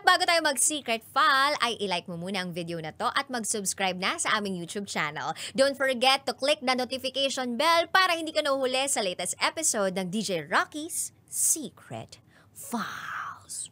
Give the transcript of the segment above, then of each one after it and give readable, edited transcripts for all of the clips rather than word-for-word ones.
bago tayo mag-secret file, ay ilike mo muna ang video na to at mag-subscribe na sa aming YouTube channel. Don't forget to click the notification bell para hindi ka nahuhuli sa latest episode ng DJ Rocky's Secret Files.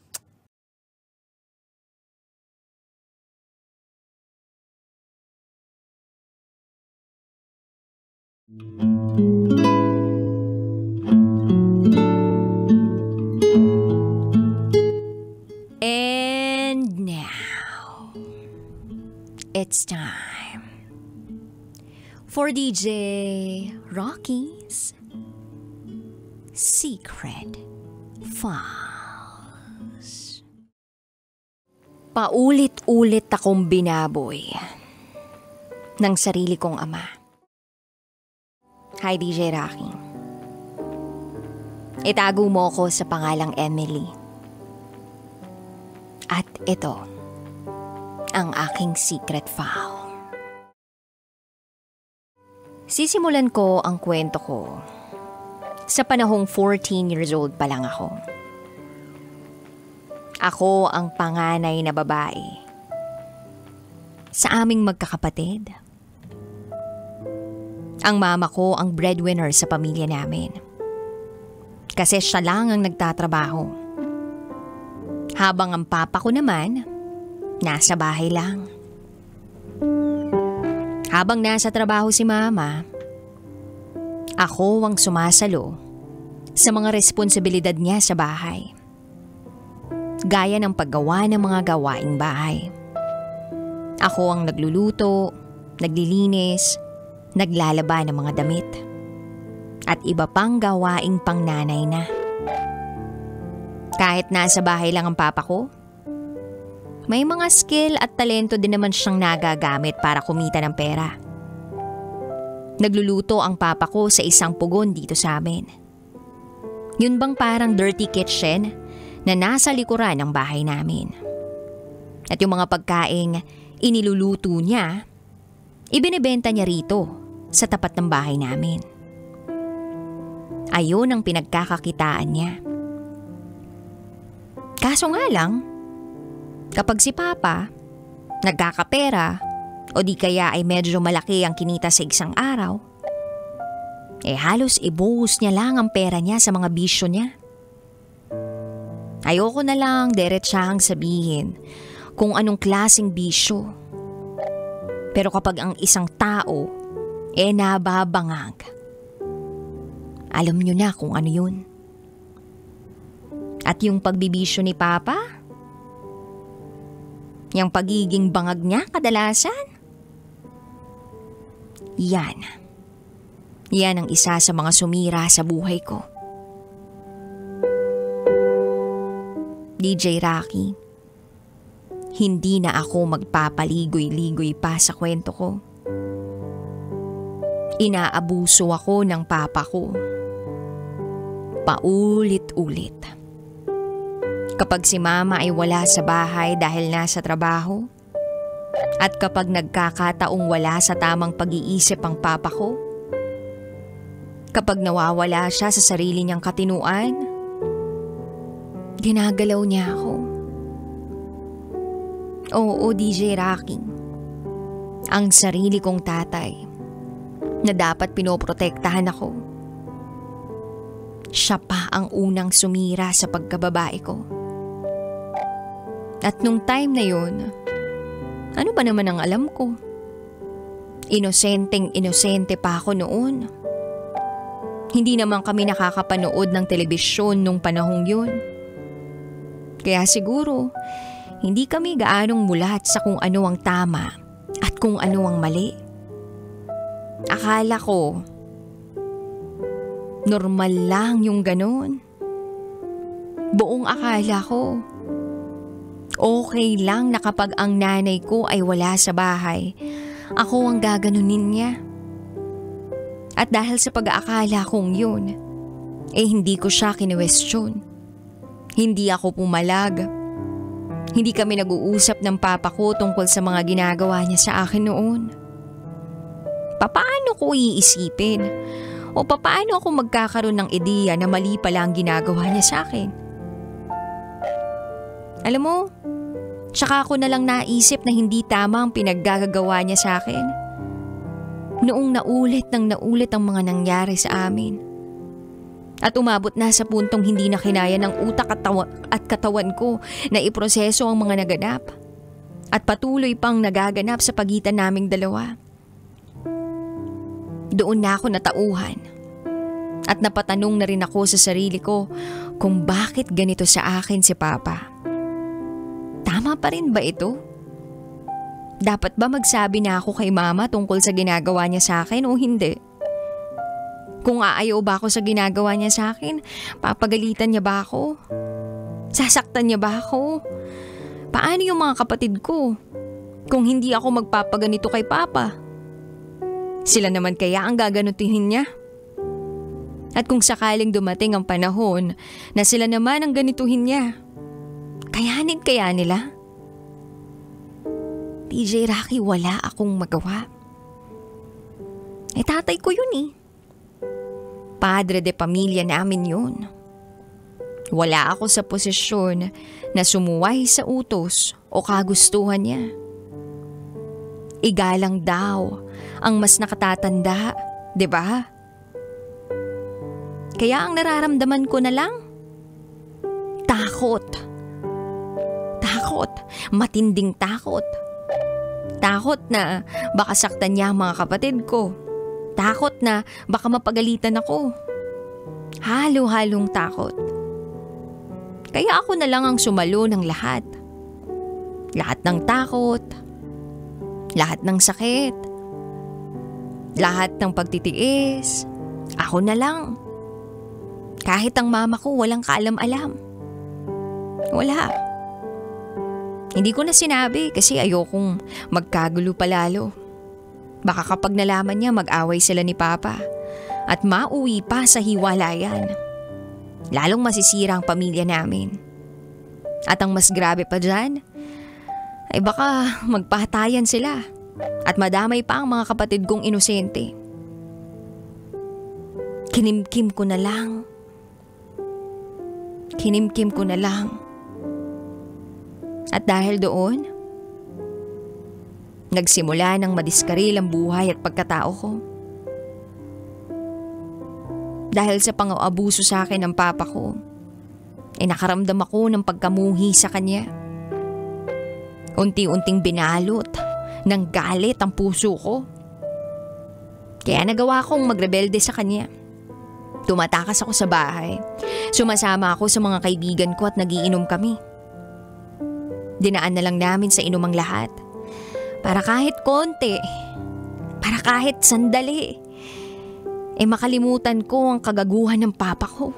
And now, it's time for DJ Rocky's Secret Files. Paulit-ulit akong binaboy ng sarili kong ama. Hi DJ Rocky. Itago mo ko sa pangalang Emily. At ito ang aking secret file. Sisimulan ko ang kwento ko sa panahong 14 years old pa lang ako. Ako ang panganay na babae sa aming magkakapatid. Ang mama ko ang breadwinner sa pamilya namin. Kasi siya lang ang nagtatrabaho. Habang ang papa ko naman, nasa bahay lang. Habang nasa trabaho si mama, ako ang sumasalo sa mga responsibilidad niya sa bahay. Gaya ng paggawa ng mga gawaing bahay. Ako ang nagluluto, naglilinis, naglalaba ng mga damit, at iba pang gawaing pangnanay na. Kahit nasa bahay lang ang papa ko, may mga skill at talento din naman siyang nagagamit para kumita ng pera. Nagluluto ang papa ko sa isang pugon dito sa amin. Yun bang parang dirty kitchen na nasa likuran ng bahay namin. At yung mga pagkaing iniluluto niya, ibinebenta niya rito sa tapat ng bahay namin. Ayun ang pinagkakakitaan niya. Kaso nga lang, kapag si Papa nagkakapera o di kaya ay medyo malaki ang kinita sa isang araw, halos ibuhos niya lang ang pera niya sa mga bisyo niya. Ayoko na lang diretsahang sabihin kung anong klaseng bisyo. Pero kapag ang isang tao nababangag, alam niyo na kung ano yun. At yung pagbibisyo ni Papa, yung pagiging bangag niya kadalasan, yan ang isa sa mga sumira sa buhay ko. DJ Rocky, hindi na ako magpapaligoy-ligoy pa sa kwento ko. Inaabuso ako ng papa ko. Paulit-ulit. Kapag si mama ay wala sa bahay dahil nasa trabaho, at kapag nagkakataong wala sa tamang pag-iisip ang papa ko, kapag nawawala siya sa sarili niyang katinuan, ginagalaw niya ako. Oo, DJ Rocky. Ang sarili kong tatay na dapat pinoprotektahan ako. Siya pa ang unang sumira sa pagkababae ko. At nung time na yun, ano ba naman ang alam ko? Inosenteng-inosente pa ako noon. Hindi naman kami nakakapanood ng telebisyon nung panahong yun. Kaya siguro, hindi kami gaanong mulat sa kung ano ang tama at kung ano ang mali. Akala ko, normal lang yung ganon. Buong akala ko, okay lang na kapag ang nanay ko ay wala sa bahay, ako ang gaganunin niya. At dahil sa pag-aakala kong yun, hindi ko siya kinwestiyon. Hindi ako pumalag. Hindi kami nag-uusap ng papa ko tungkol sa mga ginagawa niya sa akin noon. Papaano ko iisipin? O papaano ako magkakaroon ng ideya na mali pala ang ginagawa niya sa akin? Alam mo, tsaka ako na lang naisip na hindi tama ang pinaggagawa niya sa akin. Noong naulit ang mga nangyari sa amin. At umabot na sa puntong hindi na kinaya ng utak at katawan ko na iproseso ang mga naganap. At patuloy pang nagaganap sa pagitan naming dalawa. Doon na ako natauhan. At napatanong na rin ako sa sarili ko kung bakit ganito sa akin si Papa. Tama pa rin ba ito? Dapat ba magsabi na ako kay Mama tungkol sa ginagawa niya sa akin o hindi? Kung aayaw ba ako sa ginagawa niya sa akin, papagalitan niya ba ako? Sasaktan niya ba ako? Paano yung mga kapatid ko kung hindi ako magpapaganito kay Papa? Sila naman kaya ang gaganutin niya? At kung sakaling dumating ang panahon na sila naman ang ganituhin niya, kayanin kaya nila? DJ Rocky, wala akong magawa. Tatay ko yun eh. Padre de pamilya namin yun. Wala ako sa posisyon na sumuway sa utos o kagustuhan niya. Igalang daw ang mas nakatatanda, 'di ba? Kaya ang nararamdaman ko na lang, takot. Takot, matinding takot. Takot na baka saktan niya ang mga kapatid ko. Takot na baka mapagalitan ako. Halo-halong takot. Kaya ako na lang ang sumalo ng lahat. Lahat ng takot. Lahat ng sakit. Lahat ng pagtitiis. Ako na lang. Kahit ang mama ko walang kaalam-alam. Wala. Hindi ko na sinabi kasi ayokong magkagulo palalo. Baka kapag nalaman niya mag-away sila ni Papa at mauwi pa sa hiwalayan. Lalong masisira ang pamilya namin. At ang mas grabe pa dyan, ay baka magpahatayan sila at madamay pa ang mga kapatid kong inosente. Kinimkim ko na lang. Kinimkim ko na lang. At dahil doon, nagsimula ng madiskaril ang buhay at pagkatao ko. Dahil sa pang-aabuso sa akin ng papa ko, nakaramdam ako ng pagkamuhi sa kanya. Unti-unting binalot ng galit ang puso ko. Kaya nagawa kong magrebelde sa kanya. Tumatakas ako sa bahay. Sumasama ako sa mga kaibigan ko at nagiinom kami. Dinaan na lang namin sa inumang lahat. Para kahit konti, para kahit sandali, makalimutan ko ang kagaguhan ng papa ko.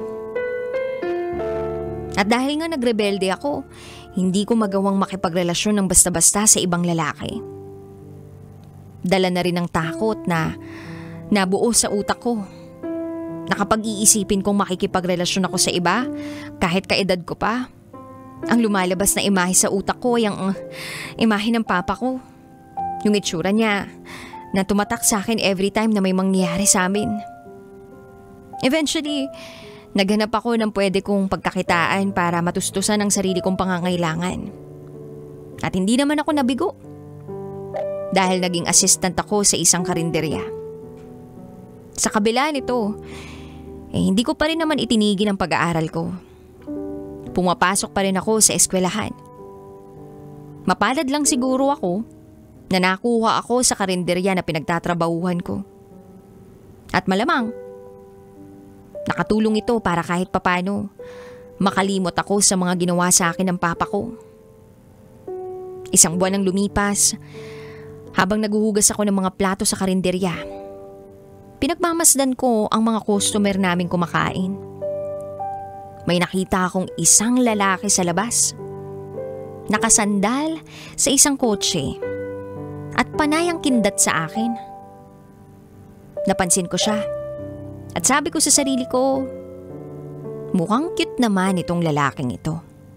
At dahil nga nagrebelde ako, hindi ko magawang makipagrelasyon ng basta-basta sa ibang lalaki. Dala na rin ng takot na nabuo sa utak ko. Nakapag-iisipin kong makikipagrelasyon ako sa iba, kahit kaedad ko pa. Ang lumalabas na imahe sa utak ko ay ang imahe ng papa ko. Yung itsura niya na tumatak sa akin every time na may mangyayari sa amin. Eventually, naghanap ako ng pwede kong pagkakitaan para matustusan ang sarili kong pangangailangan. At hindi naman ako nabigo. Dahil naging assistant ako sa isang karinderya. Sa kabila nito, hindi ko pa rin naman itinigil ang pag-aaral ko. Pumapasok pa rin ako sa eskwelahan. Mapalad lang siguro ako na nakuha ako sa karinderya na pinagtatrabahuhan ko. At malamang, nakatulong ito para kahit papano makalimot ako sa mga ginawa sa akin ng papa ko. Isang buwan ang lumipas habang naguhugas ako ng mga plato sa karinderya. Pinagmamasdan ko ang mga customer naming kumakain. May nakita akong isang lalaki sa labas. Nakasandal sa isang kotse at panay ang kindat sa akin. Napansin ko siya at sabi ko sa sarili ko, mukhang cute naman itong lalaking ito.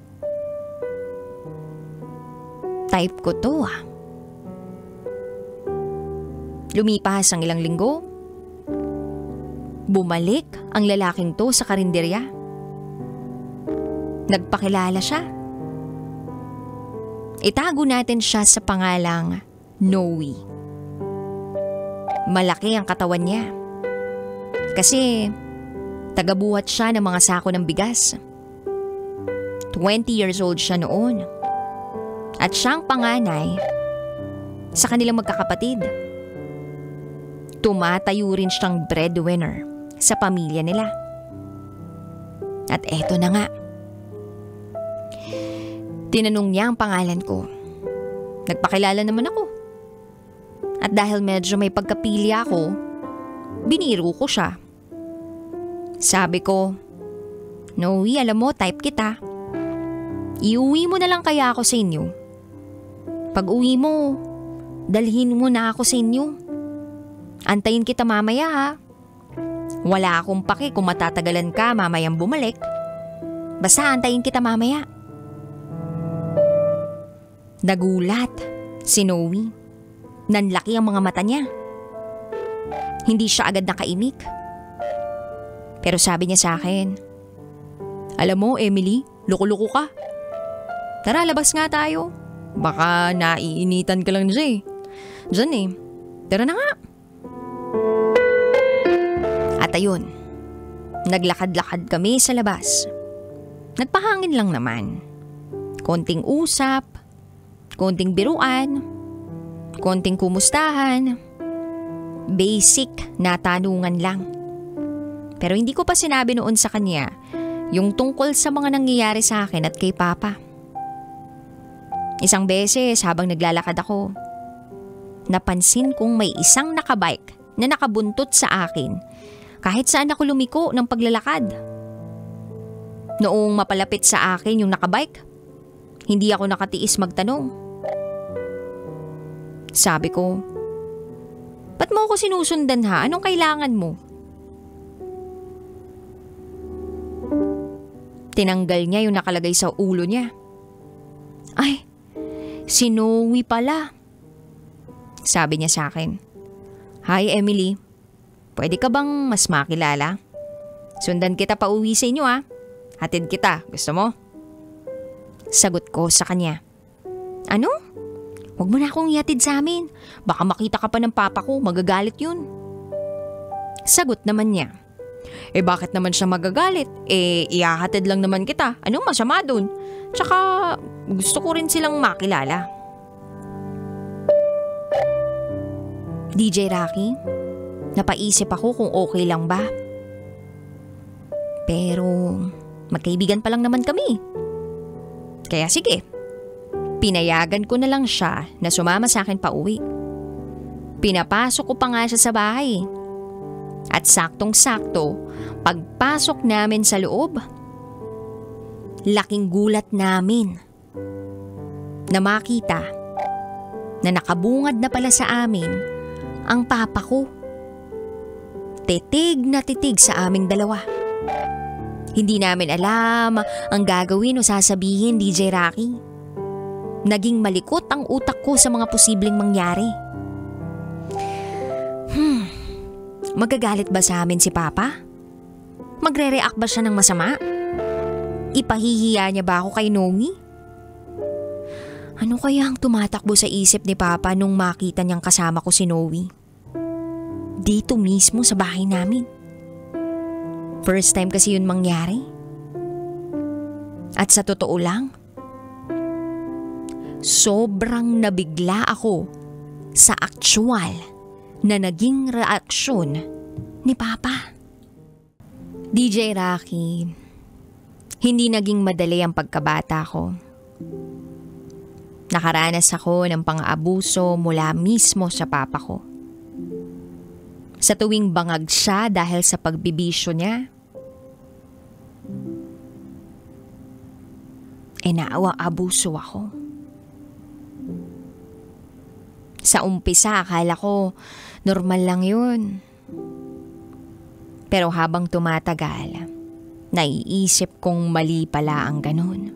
Type ko to ah. Lumipas ang ilang linggo. Bumalik ang lalaking to sa karinderya. Nagpakilala siya. Itago natin siya sa pangalang Noe. Malaki ang katawan niya. Kasi tagabuhat siya ng mga sako ng bigas. 20 years old siya noon. At siyang panganay sa kanilang magkakapatid. Tumatayo rin siyang breadwinner sa pamilya nila. At eto na nga. Tinanong niya ang pangalan ko. Nagpakilala naman ako. At dahil medyo may pagkapili ako, biniro ko siya. Sabi ko, Noe, alam mo, type kita. Iuwi mo na lang kaya ako sa inyo. Pag uwi mo, dalhin mo na ako sa inyo. Antayin kita mamaya ha. Wala akong pake kung matatagalan ka mamayang bumalik. Basta antayin kita mamaya. Nagulat si Noe. Nanlaki ang mga mata niya. Hindi siya agad nakaimik. Pero sabi niya sa akin, alam mo, Emily, loko-loko ka. Tara, labas nga tayo. Baka naiinitan ka lang dyan eh. Tara na nga. At ayun, naglakad-lakad kami sa labas. Nagpahangin lang naman. Konting usap, konting biruan, konting kumustahan, basic na tanungan lang. Pero hindi ko pa sinabi noon sa kanya yung tungkol sa mga nangyayari sa akin at kay Papa. Isang beses habang naglalakad ako, napansin kong may isang nakabike na nakabuntot sa akin kahit saan ako lumiko ng paglalakad. Noong mapalapit sa akin yung nakabike, hindi ako nakatiis magtanong. Sabi ko, ba't mo ako sinusundan ha? Anong kailangan mo? Tinanggal niya yung nakalagay sa ulo niya. Ay, si Noe pala. Sabi niya sa akin, Hi Emily, pwede ka bang mas makilala? Sundan kita pa uwi sa inyo ha. Hatid kita, gusto mo? Sagot ko sa kanya, Ano? Huwag mo na akong ihatid sa amin. Baka makita ka pa ng papa ko, magagalit yun. Sagot naman niya, bakit naman siya magagalit? Ihahatid lang naman kita. Anong masama dun? Tsaka gusto ko rin silang makilala. DJ Rocky, napaisip ako kung okay lang ba. Pero magkaibigan pa lang naman kami. Kaya sige, pinayagan ko na lang siya na sumama sa akin pa uwi. Pinapasok ko pa nga siya sa bahay. At saktong-sakto, pagpasok namin sa loob, laking gulat namin na makita na nakabungad na pala sa amin ang papa ko. Titig na titig sa aming dalawa. Hindi namin alam ang gagawin o sasabihin, DJ Rocky. Naging malikot ang utak ko sa mga posibleng mangyari. Magagalit ba sa amin si Papa? Magre-react ba siya ng masama? Ipahihiya niya ba ako kay Noe? Ano kaya ang tumatakbo sa isip ni Papa nung makita niyang kasama ko si Noe? Dito mismo sa bahay namin. First time kasi yun mangyari. At sa totoo lang, sobrang nabigla ako sa aktual na naging reaksyon ni Papa. DJ Rocky, hindi naging madali ang pagkabata ko. Nakaranas ako ng pang-aabuso mula mismo sa papa ko. Sa tuwing bangag siya dahil sa pagbibisyo niya, naawa-abuso ako. Sa umpisa, akala ko normal lang yun. Pero habang tumatagal, naiisip kong mali pala ang ganun.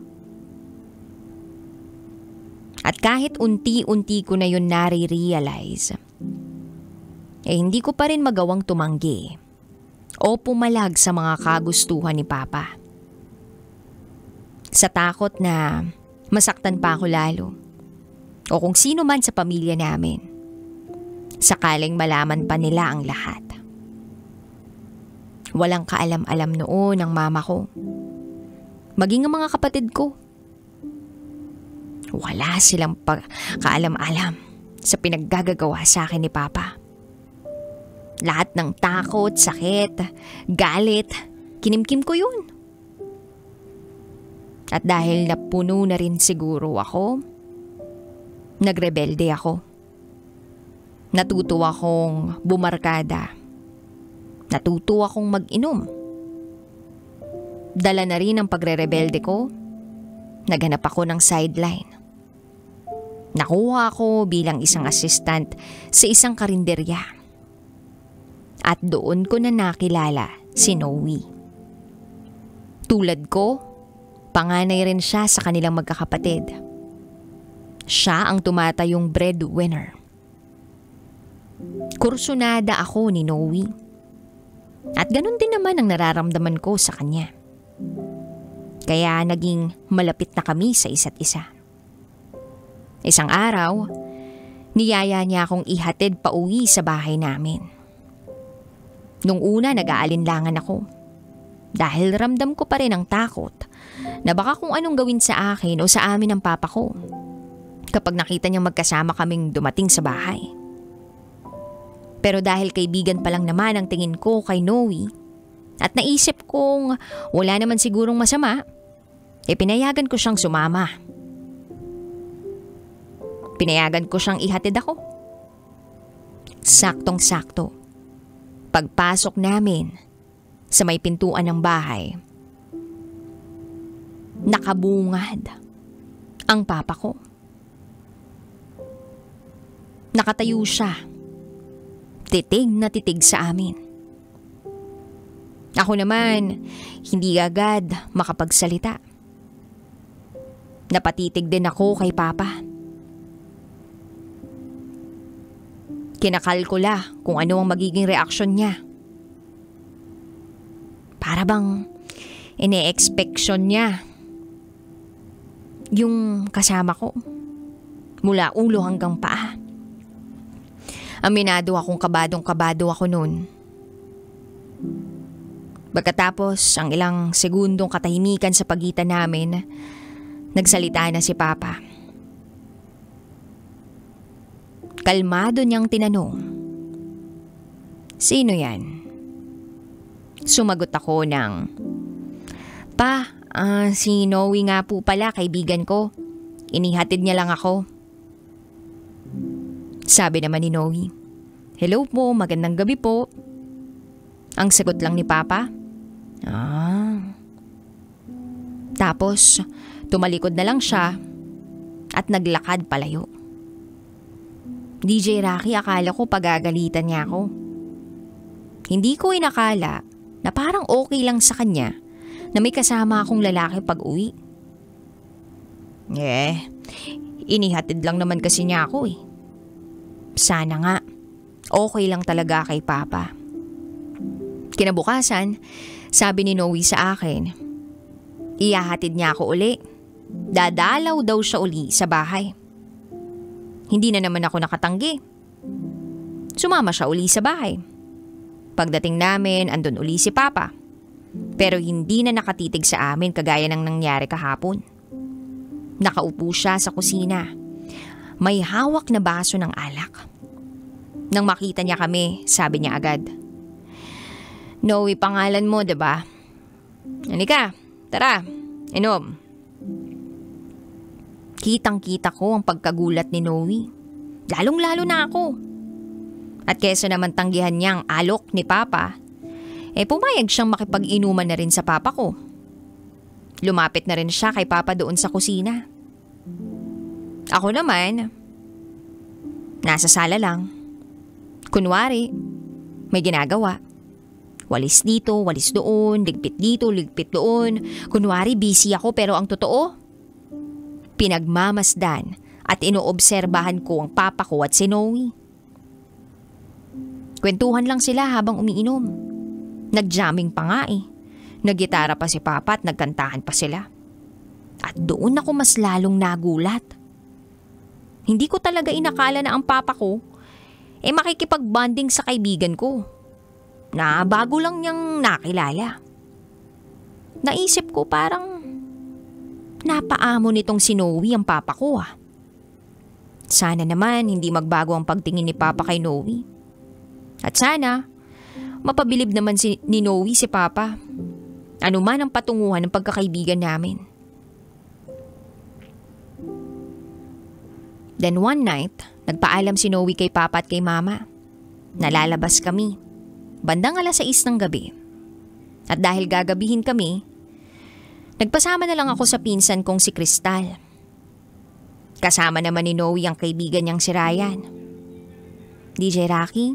At kahit unti-unti ko na yun nare-realize, hindi ko pa rin magawang tumanggi o pumalag sa mga kagustuhan ni Papa. Sa takot na masaktan pa ako lalo, o kung sino man sa pamilya namin. Sakaling malaman pa nila ang lahat. Walang kaalam-alam noon ang mama ko. Maging ang mga kapatid ko. Wala silang kaalam-alam sa pinaggagawa sa akin ni Papa. Lahat ng takot, sakit, galit, kinimkim ko yun. At dahil napuno na rin siguro ako, nagrebelde ako. Natuto akong bumarkada. Natuto akong mag-inom. Dala na rin ang pagre-rebelde ko. Naghanap ako ng sideline. Nakuha ako bilang isang assistant sa isang karinderya. At doon ko na nakilala si Noe. Tulad ko, panganay rin siya sa kanilang magkakapatid. Siya ang tumatayong breadwinner. Kursunada ako ni Noe. At ganun din naman ang nararamdaman ko sa kanya. Kaya naging malapit na kami sa isa't isa. Isang araw, niyaya niya akong ihatid pa uwi sa bahay namin. Nung una nag-aalinlangan ako. Dahil ramdam ko pa rin ang takot na baka kung anong gawin sa akin o sa amin ng papa ko kapag nakita niyang magkasama kaming dumating sa bahay. Pero dahil kaibigan pa lang naman ang tingin ko kay Noe at naisip kong wala naman sigurong masama, pinayagan ko siyang sumama. Pinayagan ko siyang ihatid ako. Saktong-sakto. Pagpasok namin sa may pintuan ng bahay, nakabungad ang papa ko. Nakatayo siya, titig na titig sa amin. Ako naman, hindi agad makapagsalita. Napatitig din ako kay Papa. Kinakalkula kung ano ang magiging reaksyon niya. Para bang ine-expectation niya yung kasama ko mula ulo hanggang paa. Aminado akong kabadong-kabado ako noon. Pagkatapos ang ilang segundong katahimikan sa pagitan namin, nagsalita na si Papa. Kalmado niyang tinanong, "Sino yan?" Sumagot ako ng, "Pa, si Noe nga po pala, kaibigan ko. Inihatid niya lang ako." Sabi naman ni Noe, "Hello po, magandang gabi po." Ang sagot lang ni Papa, Tapos, tumalikod na lang siya at naglakad palayo. DJ Rocky, akala ko pagagalitan niya ako. Hindi ko inakala na parang okay lang sa kanya na may kasama akong lalaki pag uwi. Inihatid lang naman kasi niya ako eh. Sana nga, okay lang talaga kay Papa. Kinabukasan, sabi ni Noe sa akin, ihahatid niya ako uli. Dadalaw daw siya uli sa bahay. Hindi na naman ako nakatanggi. Sumama siya uli sa bahay. Pagdating namin, andun uli si Papa. Pero hindi na nakatitig sa amin kagaya ng nangyari kahapon. Nakaupo siya sa kusina. May hawak na baso ng alak. Nang makita niya kami, sabi niya agad, "Noe, pangalan mo, diba? Halika, tara, inom." Kitang-kita ko ang pagkagulat ni Noe. Lalong-lalo na ako. At kesa naman tanggihan niya ang alok ni Papa, pumayag siyang makipag-inuman na rin sa Papa ko. Lumapit na rin siya kay Papa doon sa kusina. Ako naman, nasa sala lang. Kunwari, may ginagawa. Walis dito, walis doon, ligpit dito, ligpit doon. Kunwari busy ako pero ang totoo, pinagmamasdan at inoobserbahan ko ang Papa ko at si Noe. Kwentuhan lang sila habang umiinom. Nagjamming pa nga eh. Naggitara pa si Papa at nagkantahan pa sila. At doon ako mas lalong nagulat. Hindi ko talaga inakala na ang papa ko makikipag-bonding sa kaibigan ko na bago lang niyang nakilala. Naisip ko parang napaamo nitong si Noe ang papa ko Sana naman hindi magbago ang pagtingin ni papa kay Noe. At sana mapabilib naman ni Noe si papa. Ano man ang patunguhan ng pagkakaibigan namin. Then one night, nagpaalam si Noe kay papa at kay mama. Nalalabas kami. Bandang 6:00 ng gabi. At dahil gagabihin kami, nagpasama na lang ako sa pinsan kong si Crystal. Kasama naman ni Noe ang kaibigan niyang si Ryan. DJ Rocky,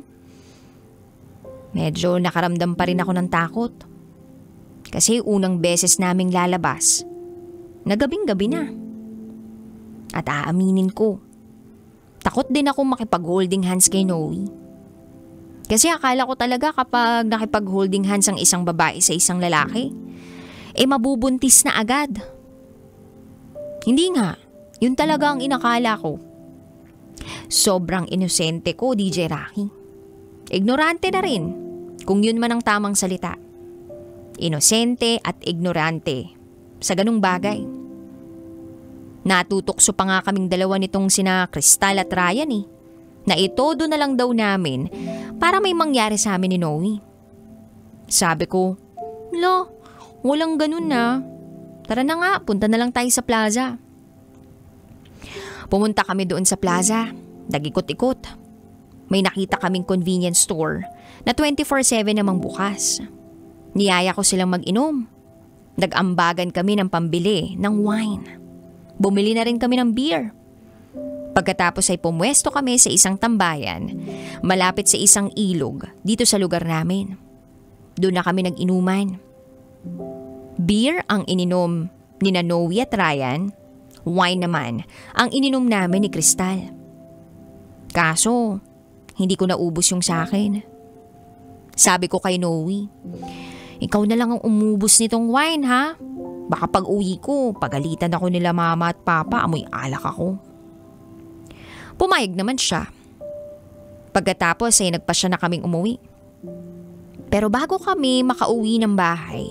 medyo nakaramdam pa rin ako ng takot. Kasi unang beses naming lalabas, nagabing-gabi na. At aaminin ko, takot din ako makipag-holding hands kay Noe. Kasi akala ko talaga kapag nakipag-holding hands ang isang babae sa isang lalaki, mabubuntis na agad. Hindi nga, yun talaga ang inakala ko. Sobrang inosente ko, DJ Rocky. Ignorante na rin, kung yun man ang tamang salita. Inosente at ignorante sa ganung bagay. Natutokso pa nga kaming dalawa nitong sina Crystal at Ryan na itodo na lang daw namin para may mangyari sa amin ni Noe. Sabi ko, "Lo, walang ganun na. Tara na nga, punta na lang tayo sa plaza." Pumunta kami doon sa plaza, nag-ikot-ikot. May nakita kaming convenience store na 24/7 namang bukas. Niyaya ko silang mag-inom. Nag-ambagan kami ng pambili ng wine. Bumili na rin kami ng beer. Pagkatapos ay pumwesto kami sa isang tambayan, malapit sa isang ilog dito sa lugar namin. Doon na kami nag-inuman. Beer ang ininom ni Noe at Ryan, wine naman ang ininom namin ni Crystal. Kaso, hindi ko naubos yung sa akin. Sabi ko kay Noe, "Ikaw na lang ang umubos nitong wine ha? Baka pag uwi ko, pagalitan ako nila mama at papa, amoy alak ako." Pumayag naman siya. Pagkatapos ay nagpasya na kaming umuwi. Pero bago kami makauwi ng bahay,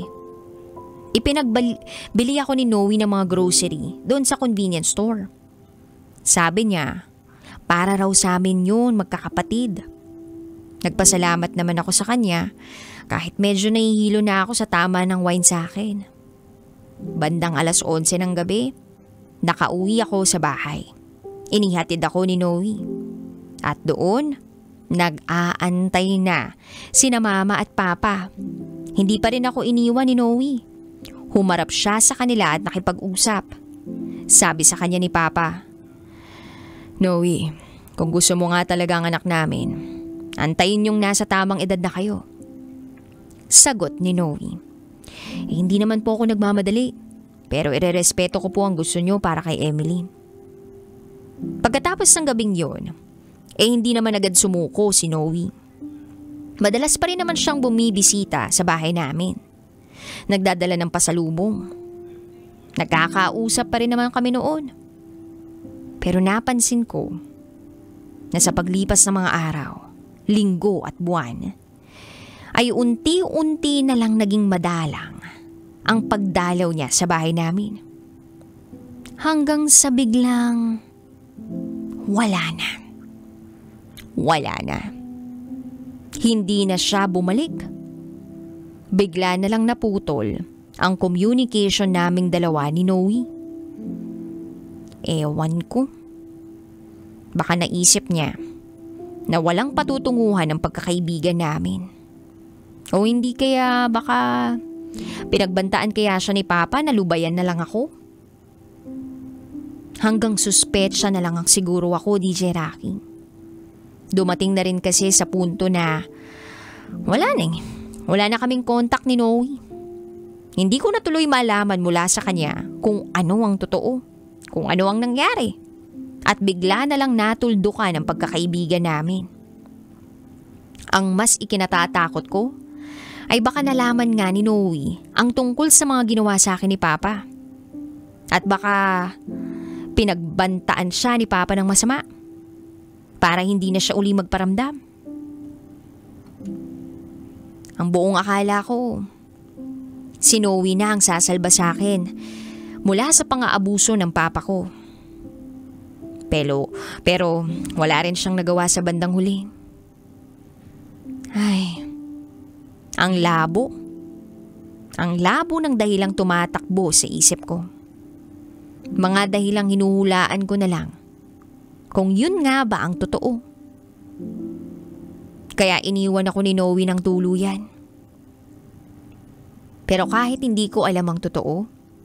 bili ako ni Noe ng mga grocery doon sa convenience store. Sabi niya, para raw sa amin yun, magkakapatid. Nagpasalamat naman ako sa kanya kahit medyo nahihilo na ako sa tama ng wine sa akin. Bandang 11:00 ng gabi, nakauwi ako sa bahay. Inihatid ako ni Noe. At doon, nag-aantay na sina mama at papa. Hindi pa rin ako iniwan ni Noe. Humarap siya sa kanila at nakipag-usap. Sabi sa kanya ni papa, "Noe, kung gusto mo nga talaga ang anak namin, antayin yung nasa tamang edad na kayo." Sagot ni Noe, "Hindi naman po ako nagmamadali, pero irerespeto ko po ang gusto nyo para kay Emily." Pagkatapos ng gabing yon, hindi naman agad sumuko si Noe. Madalas pa rin naman siyang bumibisita sa bahay namin. Nagdadala ng pasalubong. Nagkakausap pa rin naman kami noon. Pero napansin ko na sa paglipas ng mga araw, linggo at buwan, ay unti-unti na lang naging madalang ang pagdalaw niya sa bahay namin. Hanggang sa biglang wala na. Wala na. Hindi na siya bumalik. Bigla na lang naputol ang communication naming dalawa ni Noe. Ewan ko. Baka naisip niya na walang patutunguhan ang pagkakaibigan namin. O hindi kaya baka pinagbantaan kaya siya ni Papa na lubayan na lang ako? Hanggang suspetsya na lang ang siguro ako, DJ Rocky. Dumating na rin kasi sa punto na wala na kaming contact ni Noe. Hindi ko na tuloy malaman mula sa kanya kung ano ang totoo, kung ano ang nangyari. At bigla na lang natuldukan ang pagkakaibigan namin. Ang mas ikinatatakot ko ay baka nalaman nga ni Noe ang tungkol sa mga ginawa sa akin ni Papa. At baka pinagbantaan siya ni Papa ng masama para hindi na siya uli magparamdam. Ang buong akala ko, si Noe na ang sasalba sa akin mula sa pang-aabuso ng papa ko. Pero wala rin siyang nagawa sa bandang huli. Ay, ang labo. Ang labo ng dahilang tumatakbo sa isip ko. Mga dahilang hinuhulaan ko na lang kung yun nga ba ang totoo. Kaya iniwan ako ni Noe ng tuluyan. Pero kahit hindi ko alam ang totoo,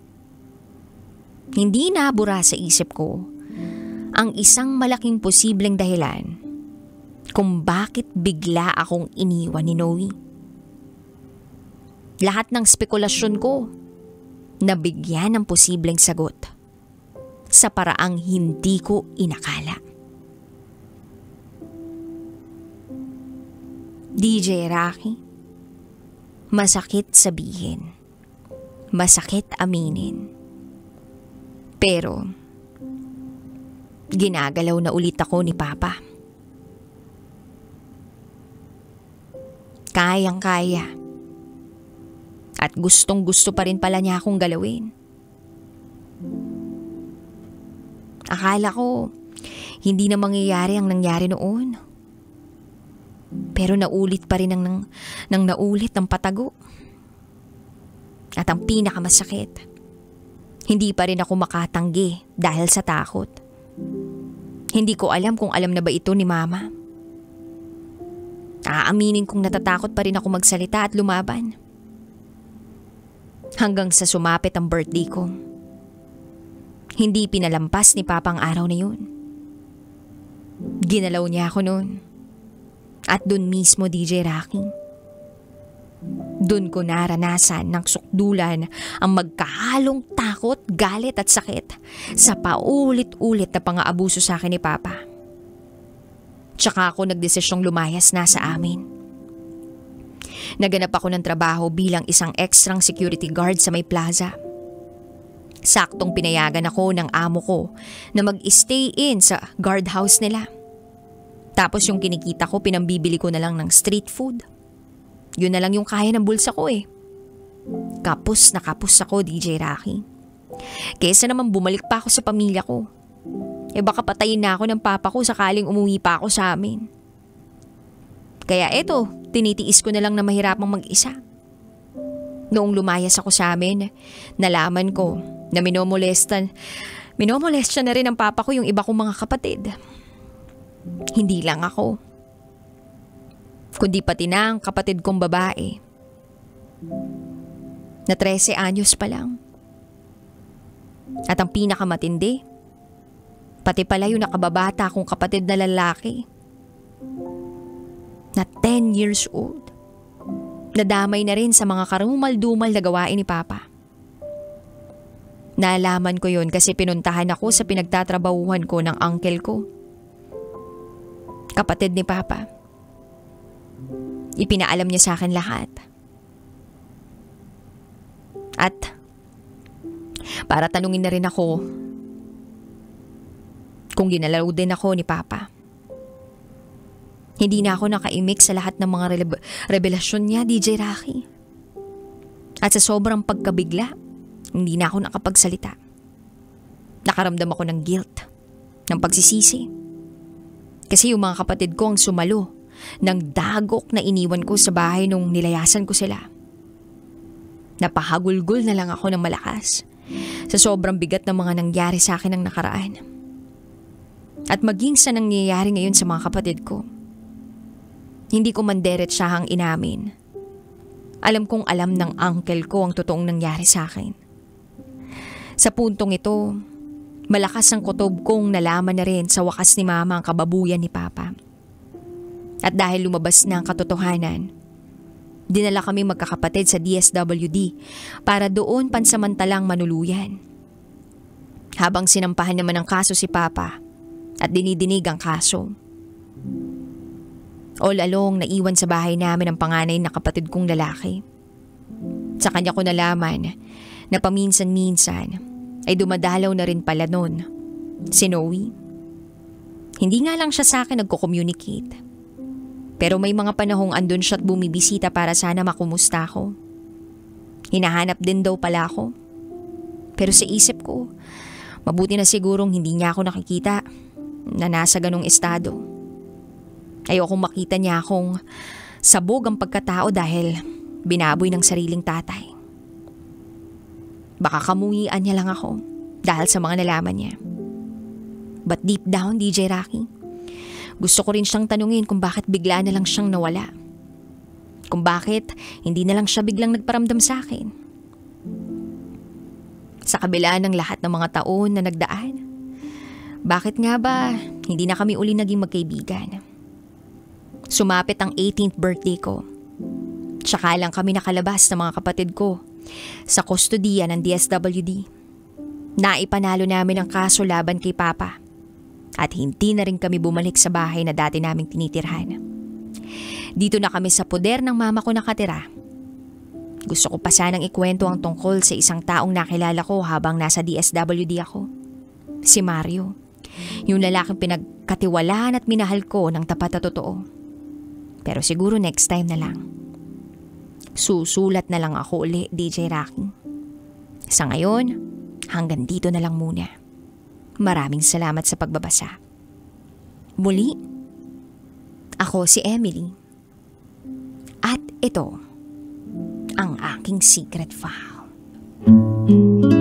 hindi nabura sa isip ko ang isang malaking posibleng dahilan kung bakit bigla akong iniwan ni Noe. Lahat ng spekulasyon ko nabigyan ng posibleng sagot sa paraang hindi ko inakala. DJ Rocky, masakit sabihin, masakit aminin. Pero ginagalaw na ulit ako ni Papa. Kayang-kaya. At gustong-gusto pa rin pala niya akong galawin. Akala ko hindi na mangyayari ang nangyari noon. Pero naulit pa rin ng naulit ang patago. At ang pinakamasakit, hindi pa rin ako makatanggi dahil sa takot. Hindi ko alam kung alam na ba ito ni Mama. Aaminin kong natatakot pa rin ako magsalita at lumaban. Hanggang sa sumapit ang birthday ko. Hindi pinalampas ni Papa ang araw na yun. Ginalaw niya ako noon. At dun mismo, DJ Rocky, dun ko naranasan ng sukdulan ang magkahalong takot, galit at sakit sa paulit-ulit na pang-aabuso sa akin ni Papa. Tsaka ako nagdesisyong lumayas na sa amin. Naganap ako ng trabaho bilang isang extrang security guard sa may plaza. Saktong pinayagan ako ng amo ko na mag-stay in sa guardhouse nila. Tapos yung kinikita ko, pinambibili ko na lang ng street food. Yun na lang yung kaya ng bulsa ko eh. Kapos na kapos ako, DJ Rocky. Kesa naman bumalik pa ako sa pamilya ko. Baka patayin na ako ng papa ko sakaling umuwi pa ako sa amin. Kaya eto, tinitiis ko na lang na mahirapang mag-isa. Noong lumayas ako sa amin, nalaman ko na minomolestya na rin ng papa ko yung iba kong mga kapatid. Hindi lang ako, kundi pati na ang kapatid kong babae na 13 anyos pa lang. At ang pinakamatindi, pati pala yung nakababata kong kapatid na lalaki na 10 years old. Nadamay na rin sa mga karumal-dumal na gawain ni Papa. Naalaman ko yun kasi pinuntahan ako sa pinagtatrabahuhan ko ng uncle ko. Kapatid ni Papa. Ipinaalam niya sa akin lahat. At para tanungin na rin ako kung ginalaw din ako ni Papa. Hindi na ako nakaimik sa lahat ng mga revelasyon niya, DJ Rocky. At sa sobrang pagkabigla, hindi na ako nakapagsalita. Nakaramdam ako ng guilt, ng pagsisisi. Kasi yung mga kapatid ko ang sumalo ng dagok na iniwan ko sa bahay nung nilayasan ko sila. Napahagulgol na lang ako ng malakas sa sobrang bigat ng mga nangyari sa akin ng nakaraan. At maging sa nangyayari ngayon sa mga kapatid ko, hindi ko man diretsahang inamin. Alam kong alam ng uncle ko ang totoong nangyari sa akin. Sa puntong ito, malakas ang kutob kong nalaman na rin sa wakas ni Mama ang kababuyan ni Papa. At dahil lumabas na ang katotohanan, dinala kami magkakapatid sa DSWD para doon pansamantalang manuluyan. Habang sinampahan naman ang kaso si Papa at dinidinig ang kaso. All along naiwan sa bahay namin ang panganay na kapatid kong lalaki. Sa kanya ko nalaman na paminsan-minsan ay dumadalaw na rin pala nun Si Noe. Hindi nga lang siya sa akin nagko-communicate. Pero may mga panahong andun siya at bumibisita para sana makumusta ako. Hinahanap din daw pala ako. Pero sa isip ko, mabuti na sigurong hindi niya ako nakikita na nasa ganong estado. Ayokong makita niya akong sabog ang pagkatao dahil binaboy ng sariling tatay. Baka kamuhian niya lang ako dahil sa mga nalaman niya. But deep down, DJ Rocky, gusto ko rin siyang tanungin kung bakit bigla na lang siyang nawala. Kung bakit hindi na lang siya biglang nagparamdam sa akin. Sa kabila ng lahat ng mga taon na nagdaan, bakit nga ba hindi na kami uli naging magkaibigan? Sumapit ang 18th birthday ko. Tsaka lang kami nakalabas ng mga kapatid ko sa kustodiya ng DSWD. Naipanalo namin ang kaso laban kay Papa at hindi na rin kami bumalik sa bahay na dati naming tinitirhan. Dito na kami sa poder ng mama ko nakatira. Gusto ko pa sanang ikwento ang tungkol sa isang taong nakilala ko habang nasa DSWD ako. Si Mario, yung lalaking pinagkatiwalaan at minahal ko ng tapat at totoo. Pero siguro next time na lang. Susulat na lang ako uli, DJ Rocky. Sa ngayon, hanggang dito na lang muna. Maraming salamat sa pagbabasa. Muli, ako si Emily. At ito, ang aking secret file.